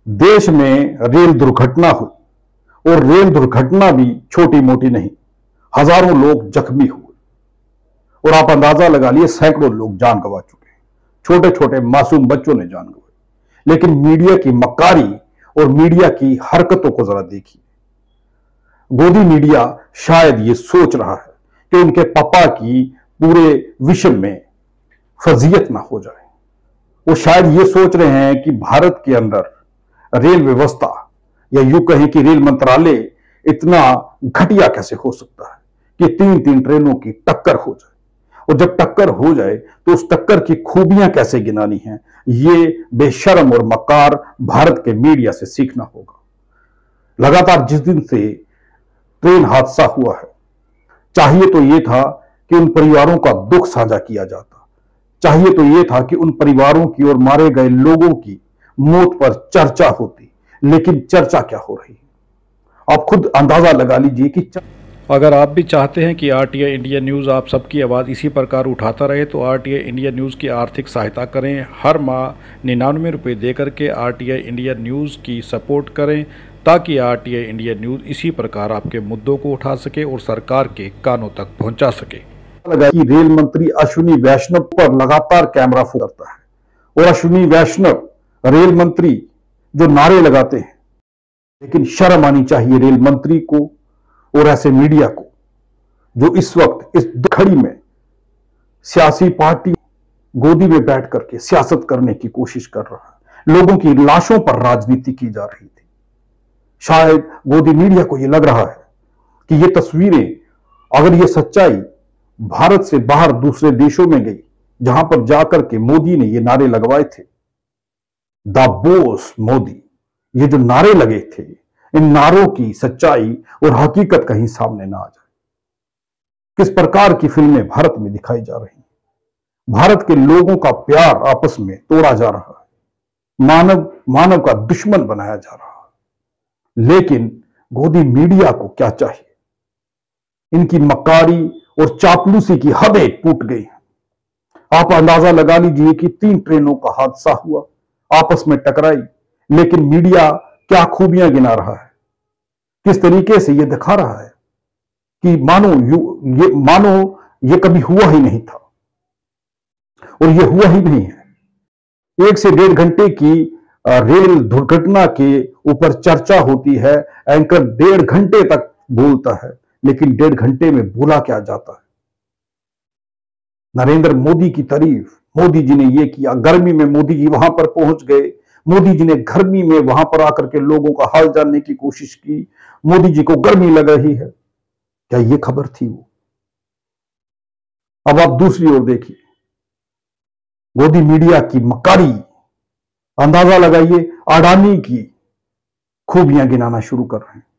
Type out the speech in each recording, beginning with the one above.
देश में रेल दुर्घटना हुई और रेल दुर्घटना भी छोटी मोटी नहीं, हजारों लोग जख्मी हुए और आप अंदाजा लगा लिए सैकड़ों लोग जान गंवा चुके हैं। छोटे छोटे मासूम बच्चों ने जान गंवाई। लेकिन मीडिया की मक्कारी और मीडिया की हरकतों को जरा देखिए। गोदी मीडिया शायद ये सोच रहा है कि उनके पापा की पूरे विश्व में फजीयत ना हो जाए। वो शायद ये सोच रहे हैं कि भारत के अंदर रेल व्यवस्था या यूं कहें कि रेल मंत्रालय इतना घटिया कैसे हो सकता है कि तीन तीन ट्रेनों की टक्कर हो जाए, और जब टक्कर हो जाए तो उस टक्कर की खूबियां कैसे गिनानी हैं, ये बेशर्म और मक्कार भारत के मीडिया से सीखना होगा। लगातार जिस दिन से ट्रेन हादसा हुआ है, चाहिए तो यह था कि उन परिवारों का दुख साझा किया जाता, चाहिए तो यह था कि उन परिवारों की और मारे गए लोगों की मौत पर चर्चा होती, लेकिन चर्चा क्या हो रही है आप खुद अंदाजा लगा लीजिए कि अगर आप भी चाहते हैं कि आरटीआई इंडिया न्यूज़ आप सबकी आवाज़ इसी प्रकार उठाता रहे तो आरटीआई इंडिया न्यूज़ की आर्थिक सहायता करें। हर माह 99 रुपये दे करके आरटीआई इंडिया न्यूज़ की सपोर्ट करें, ताकि आरटीआई इंडिया न्यूज़ इसी प्रकार आपके मुद्दों को उठा सके और सरकार के कानों तक पहुंचा सके। लगा कि रेल मंत्री अश्विनी वैष्णव पर लगातार कैमरा फोकस करता है, और अश्विनी वैष्णव रेल मंत्री जो नारे लगाते हैं, लेकिन शर्म आनी चाहिए रेल मंत्री को और ऐसे मीडिया को जो इस वक्त इस घड़ी में सियासी पार्टी गोदी में बैठ करके सियासत करने की कोशिश कर रहा है। लोगों की लाशों पर राजनीति की जा रही थी। शायद गोदी मीडिया को यह लग रहा है कि ये तस्वीरें, अगर ये सच्चाई भारत से बाहर दूसरे देशों में गई, जहां पर जाकर के मोदी ने ये नारे लगवाए थे, द बॉस मोदी, ये जो नारे लगे थे, इन नारों की सच्चाई और हकीकत कहीं सामने ना आ जाए। किस प्रकार की फिल्में भारत में दिखाई जा रही हैं। भारत के लोगों का प्यार आपस में तोड़ा जा रहा है, मानव मानव का दुश्मन बनाया जा रहा है। लेकिन गोदी मीडिया को क्या चाहिए? इनकी मक्कारी और चापलूसी की हदें टूट गई हैं। आप अंदाजा लगा लीजिए कि 3 ट्रेनों का हादसा हुआ, आपस में टकराई, लेकिन मीडिया क्या खूबियां गिना रहा है, किस तरीके से यह दिखा रहा है कि मानो ये कभी हुआ ही नहीं था, और यह हुआ ही नहीं है। 1 से 1.5 घंटे की रेल दुर्घटना के ऊपर चर्चा होती है, एंकर 1.5 घंटे तक बोलता है, लेकिन 1.5 घंटे में बोला क्या जाता है? नरेंद्र मोदी की तारीफ, मोदी जी ने यह किया, गर्मी में मोदी जी वहां पर पहुंच गए, मोदी जी ने गर्मी में वहां पर आकर के लोगों का हाल जानने की कोशिश की, मोदी जी को गर्मी लग रही है। क्या यह खबर थी वो? अब आप दूसरी ओर देखिए, गोदी मीडिया की मक्कारी, अंदाजा लगाइए, अडानी की खूबियां गिनाना शुरू कर रहे हैं।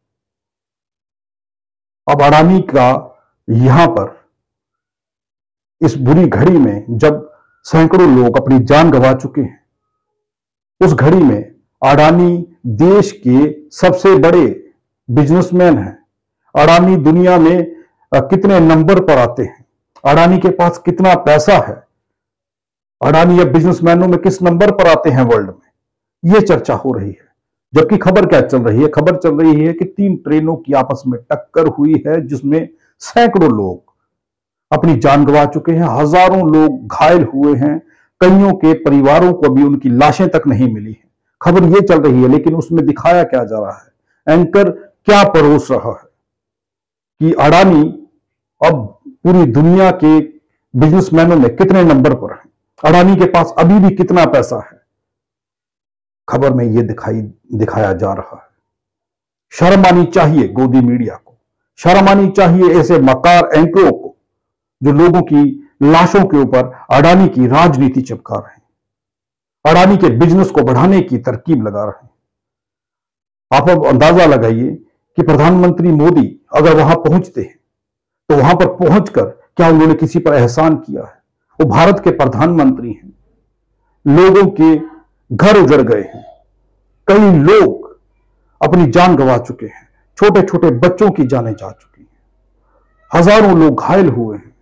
अब अडानी का यहां पर इस बुरी घड़ी में, जब सैकड़ों लोग अपनी जान गंवा चुके हैं, उस घड़ी में अडानी देश के सबसे बड़े बिजनेसमैन हैं। अडानी दुनिया में कितने नंबर पर आते हैं, अडानी के पास कितना पैसा है, अडानी या बिजनेसमैनों में किस नंबर पर आते हैं वर्ल्ड में, यह चर्चा हो रही है। जबकि खबर क्या चल रही है? खबर चल रही है कि 3 ट्रेनों की आपस में टक्कर हुई है, जिसमें सैकड़ों लोग अपनी जान गंवा चुके हैं, हजारों लोग घायल हुए हैं, कईयों के परिवारों को अभी उनकी लाशें तक नहीं मिली हैं। खबर यह चल रही है, लेकिन उसमें दिखाया क्या जा रहा है? एंकर क्या परोस रहा है कि अडानी अब पूरी दुनिया के बिजनेसमैनों में कितने नंबर पर है, अडानी के पास अभी भी कितना पैसा है। खबर में यह दिखाया जा रहा है। शर्म आनी चाहिए गोदी मीडिया को, शर्म आनी चाहिए ऐसे मकार एंकरों को जो लोगों की लाशों के ऊपर अडानी की राजनीति चिपका रहे हैं, अडानी के बिजनेस को बढ़ाने की तरकीब लगा रहे हैं। आप अब अंदाजा लगाइए कि प्रधानमंत्री मोदी अगर वहां पहुंचते हैं तो वहां पर पहुंचकर क्या उन्होंने किसी पर एहसान किया है? वो भारत के प्रधानमंत्री हैं, लोगों के घर उजड़ गए हैं, कई लोग अपनी जान गंवा चुके हैं, छोटे छोटे बच्चों की जानें जा चुकी हैं, हजारों लोग घायल हुए हैं,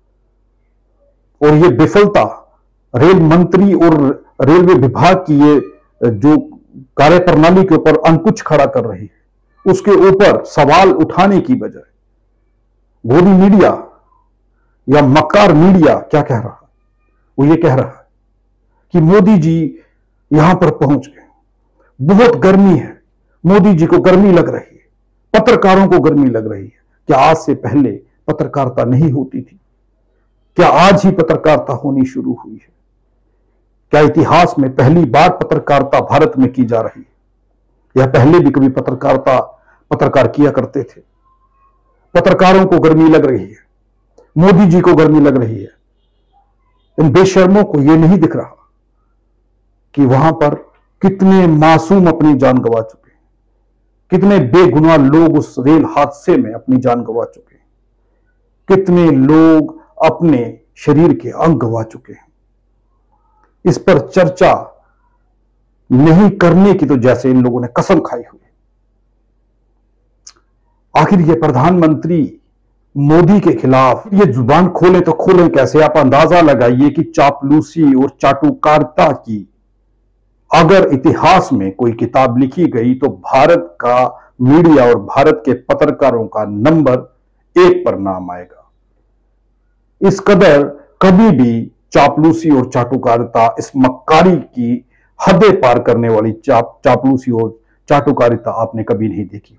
और ये विफलता रेल मंत्री और रेलवे विभाग की ये जो कार्यप्रणाली के ऊपर अंकुश खड़ा कर रही है, उसके ऊपर सवाल उठाने की बजाय गोदी मीडिया या मक्कार मीडिया क्या कह रहा है? वो ये कह रहा है कि मोदी जी यहां पर पहुंच गए, बहुत गर्मी है, मोदी जी को गर्मी लग रही है, पत्रकारों को गर्मी लग रही है। क्या आज से पहले पत्रकारिता नहीं होती थी? क्या आज ही पत्रकारिता होनी शुरू हुई है? क्या इतिहास में पहली बार पत्रकारिता भारत में की जा रही है, या पहले भी कभी पत्रकार किया करते थे? पत्रकारों को गर्मी लग रही है, मोदी जी को गर्मी लग रही है। इन बेशर्मों को यह नहीं दिख रहा कि वहां पर कितने मासूम अपनी जान गंवा चुके हैं, कितने बेगुनाह लोग उस रेल हादसे में अपनी जान गंवा चुके हैं, कितने लोग अपने शरीर के अंग गंवा चुके हैं। इस पर चर्चा नहीं करने की तो जैसे इन लोगों ने कसम खाई हुई। आखिर ये प्रधानमंत्री मोदी के खिलाफ ये जुबान खोले तो खोलें कैसे? आप अंदाजा लगाइए कि चापलूसी और चाटुकारिता की अगर इतिहास में कोई किताब लिखी गई तो भारत का मीडिया और भारत के पत्रकारों का नंबर 1 पर नाम आएगा। इस कदर कभी भी चापलूसी और चाटुकारिता, इस मक्कारी की हदें पार करने वाली चापलूसी और चाटुकारिता आपने कभी नहीं देखी होगी।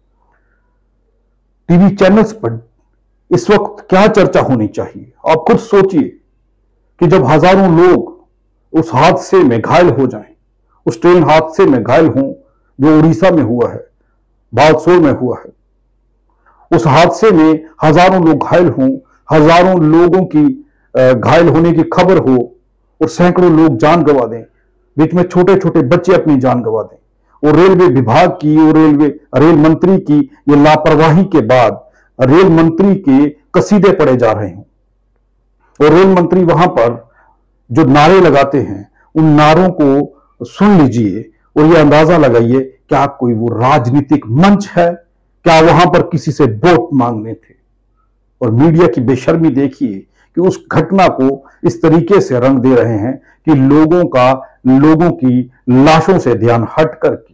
टीवी चैनल्स पर इस वक्त क्या चर्चा होनी चाहिए? आप खुद सोचिए कि जब हजारों लोग उस हादसे में घायल हो जाएं, उस ट्रेन हादसे में घायल हों जो उड़ीसा में हुआ है, बालसोर में हुआ है, उस हादसे में हजारों लोग घायल हों, हजारों लोगों की घायल होने की खबर हो और सैकड़ों लोग जान गंवा दें, बीच में छोटे छोटे बच्चे अपनी जान गंवा दें, और रेलवे विभाग की और रेल मंत्री की ये लापरवाही के बाद रेल मंत्री के कसीदे पड़े जा रहे हैं, और रेल मंत्री वहां पर जो नारे लगाते हैं उन नारों को सुन लीजिए और ये अंदाजा लगाइए क्या कोई वो राजनीतिक मंच है? क्या वहां पर किसी से वोट मांगने थे? और मीडिया की बेशर्मी देखिए कि उस घटना को इस तरीके से रंग दे रहे हैं कि लोगों की लाशों से ध्यान हट करके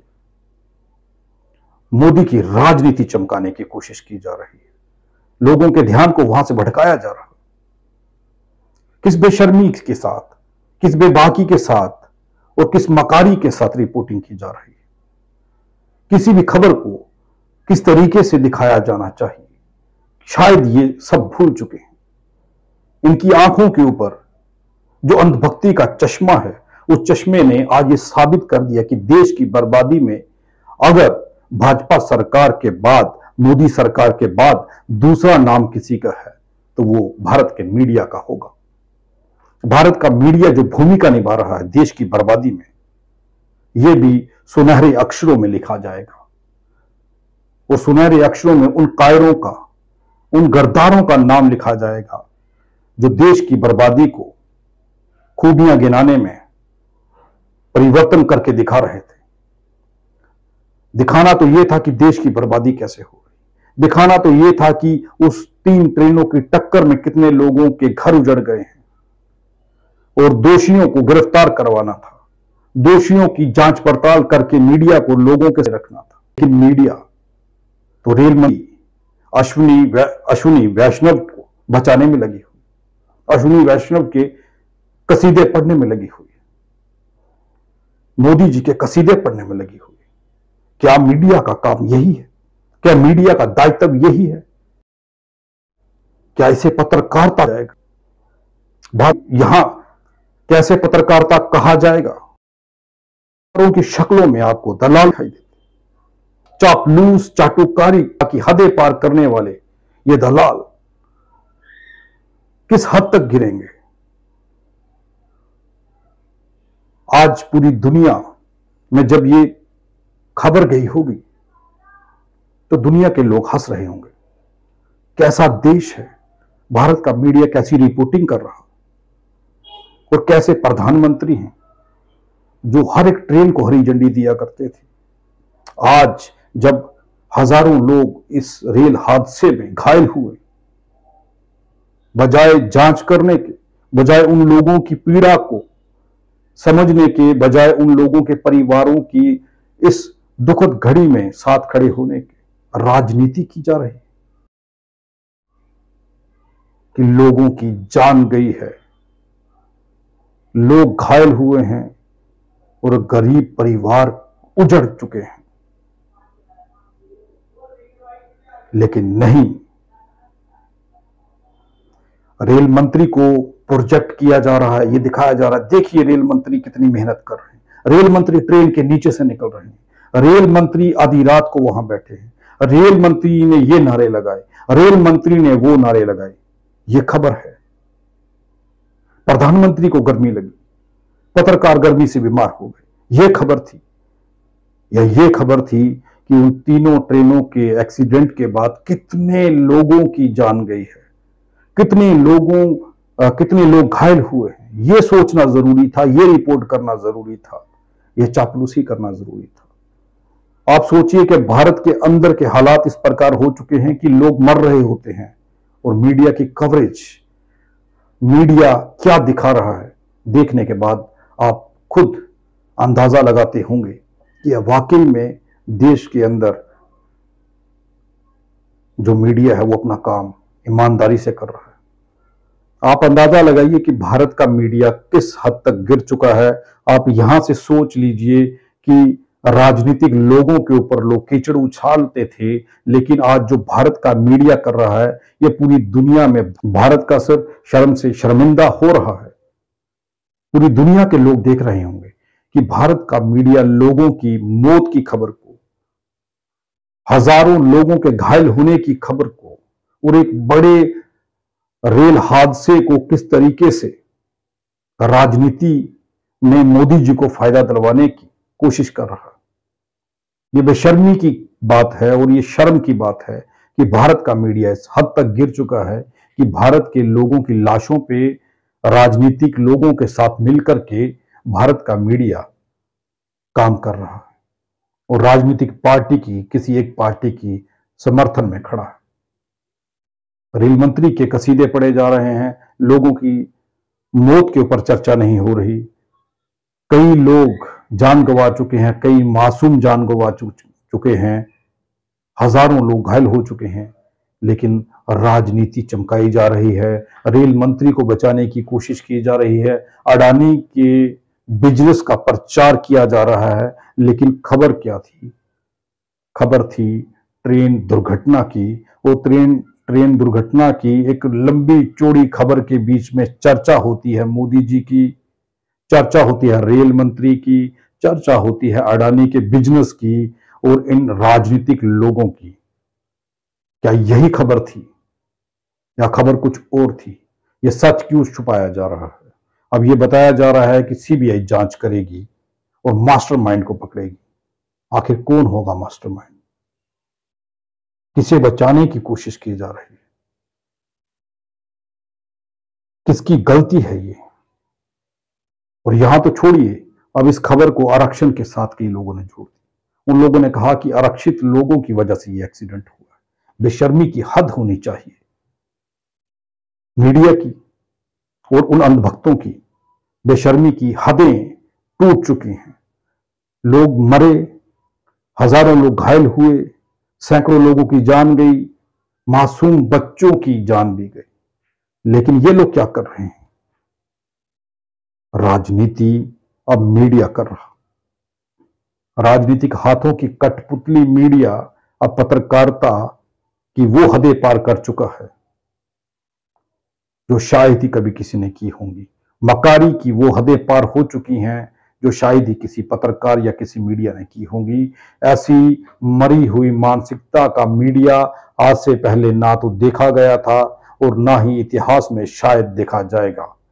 मोदी की राजनीति चमकाने की कोशिश की जा रही है, लोगों के ध्यान को वहां से भटकाया जा रहा है। किस बेशर्मी के साथ, किस बेबाकी के साथ और किस मकारी के साथ रिपोर्टिंग की जा रही है? किसी भी खबर को किस तरीके से दिखाया जाना चाहिए, शायद ये सब भूल चुके हैं। इनकी आंखों के ऊपर जो अंधभक्ति का चश्मा है, उस चश्मे ने आज ये साबित कर दिया कि देश की बर्बादी में अगर भाजपा सरकार के बाद, मोदी सरकार के बाद दूसरा नाम किसी का है तो वो भारत के मीडिया का होगा। भारत का मीडिया जो भूमिका निभा रहा है देश की बर्बादी में, यह भी सुनहरे अक्षरों में लिखा जाएगा, और सुनहरे अक्षरों में उन कायरों का, उन गद्दारों का नाम लिखा जाएगा जो देश की बर्बादी को खूबियां गिनाने में परिवर्तन करके दिखा रहे थे। दिखाना तो यह था कि देश की बर्बादी कैसे हो गई, दिखाना तो यह था कि उस 3 ट्रेनों की टक्कर में कितने लोगों के घर उजड़ गए हैं, और दोषियों को गिरफ्तार करवाना था, दोषियों की जांच पड़ताल करके मीडिया को लोगों के रखना था। लेकिन मीडिया तो रेल मंत्री अश्विनी वैष्णव को बचाने में लगी हुई, अश्विनी वैष्णव के कसीदे पढ़ने में लगी हुई, मोदी जी के कसीदे पढ़ने में लगी हुई। क्या मीडिया का काम यही है? क्या मीडिया का दायित्व यही है? क्या इसे पत्रकारिता जाएगा? यहां कैसे पत्रकारिता कहा जाएगा? की शक्लों में आपको दलाल दिखाई देते, चापलूस चाटुकारी की हदें पार करने वाले ये दलाल किस हद तक गिरेंगे? आज पूरी दुनिया में जब ये खबर गई होगी तो दुनिया के लोग हंस रहे होंगे। कैसा देश है भारत का, मीडिया कैसी रिपोर्टिंग कर रहा, और कैसे प्रधानमंत्री हैं जो हर एक ट्रेन को हरी झंडी दिया करते थे। आज जब हजारों लोग इस रेल हादसे में घायल हुए, बजाय जांच करने के, बजाय उन लोगों की पीड़ा को समझने के बजाय उन लोगों के परिवारों की इस दुखद घड़ी में साथ खड़े होने की राजनीति की जा रही है कि लोगों की जान गई है, लोग घायल हुए हैं और गरीब परिवार उजड़ चुके हैं। लेकिन नहीं, रेल मंत्री को प्रोजेक्ट किया जा रहा है, ये दिखाया जा रहा है, देखिए रेल मंत्री कितनी मेहनत कर रहे हैं। रेल मंत्री ट्रेन के नीचे से निकल रहे हैं, रेल मंत्री आधी रात को वहां बैठे हैं, रेल मंत्री ने ये नारे लगाए, रेल मंत्री ने वो नारे लगाए। ये खबर है। प्रधानमंत्री को गर्मी लगी, पत्रकार गर्मी से बीमार हो गए, ये खबर थी। ये खबर थी कि उन तीनों ट्रेनों के एक्सीडेंट के बाद कितने लोगों की जान गई है, कितने लोग घायल हुए हैं। यह सोचना जरूरी था, यह रिपोर्ट करना जरूरी था, यह चापलूसी करना जरूरी था। आप सोचिए कि भारत के अंदर के हालात इस प्रकार हो चुके हैं कि लोग मर रहे होते हैं और मीडिया की कवरेज, मीडिया क्या दिखा रहा है, देखने के बाद आप खुद अंदाजा लगाते होंगे कि वाकई में देश के अंदर जो मीडिया है वो अपना काम ईमानदारी से कर रहा है। आप अंदाजा लगाइए कि भारत का मीडिया किस हद तक गिर चुका है। आप यहां से सोच लीजिए कि राजनीतिक लोगों के ऊपर लोग कीचड़ उछालते थे, लेकिन आज जो भारत का मीडिया कर रहा है, ये पूरी दुनिया में भारत का सर शर्म से शर्मिंदा हो रहा है। पूरी दुनिया के लोग देख रहे होंगे कि भारत का मीडिया लोगों की मौत की खबर को, हजारों लोगों के घायल होने की खबर को और एक बड़े रेल हादसे को किस तरीके से राजनीति में मोदी जी को फायदा दिलवाने की कोशिश कर रहा है। ये बेशर्मी की बात है और ये शर्म की बात है कि भारत का मीडिया इस हद तक गिर चुका है कि भारत के लोगों की लाशों पे राजनीतिक लोगों के साथ मिलकर के भारत का मीडिया काम कर रहा है और राजनीतिक पार्टी की, किसी एक पार्टी की समर्थन में खड़ा है। रेल मंत्री के कसीदे पढ़े जा रहे हैं, लोगों की मौत के ऊपर चर्चा नहीं हो रही। कई लोग जान गंवा चुके हैं, कई मासूम जान गंवा चुके हैं, हजारों लोग घायल हो चुके हैं, लेकिन राजनीति चमकाई जा रही है। रेल मंत्री को बचाने की कोशिश की जा रही है, अडानी के बिजनेस का प्रचार किया जा रहा है। लेकिन खबर क्या थी? खबर थी ट्रेन दुर्घटना की। वो ट्रेन दुर्घटना की एक लंबी चौड़ी खबर के बीच में चर्चा होती है मोदी जी की, चर्चा होती है रेल मंत्री की, चर्चा होती है अडानी के बिजनेस की और इन राजनीतिक लोगों की। क्या यही खबर थी या खबर कुछ और थी? यह सच क्यों छुपाया जा रहा है? अब यह बताया जा रहा है कि सीबीआई जांच करेगी और मास्टरमाइंड को पकड़ेगी। आखिर कौन होगा मास्टरमाइंड? किसे बचाने की कोशिश की जा रही है? किसकी गलती है ये? और यहां तो छोड़िए, अब इस खबर को आरक्षण के साथ कई लोगों ने जोड़ दिया। उन लोगों ने कहा कि आरक्षित लोगों की वजह से ये एक्सीडेंट हुआ है। बेशर्मी की हद होनी चाहिए मीडिया की और उन अंधभक्तों की। बेशर्मी की हदें टूट चुकी हैं। लोग मरे, हजारों लोग घायल हुए, सैकड़ों लोगों की जान गई, मासूम बच्चों की जान भी गई। लेकिन ये लोग क्या कर रहे हैं? राजनीति अब मीडिया कर रहा। राजनीतिक हाथों की कठपुतली मीडिया अब पत्रकारिता की वो हदें पार कर चुका है जो शायद ही कभी किसी ने की होंगी। मकारी की वो हदें पार हो चुकी हैं जो शायद ही किसी पत्रकार या किसी मीडिया ने की होंगी। ऐसी मरी हुई मानसिकता का मीडिया आज से पहले ना तो देखा गया था और ना ही इतिहास में शायद देखा जाएगा।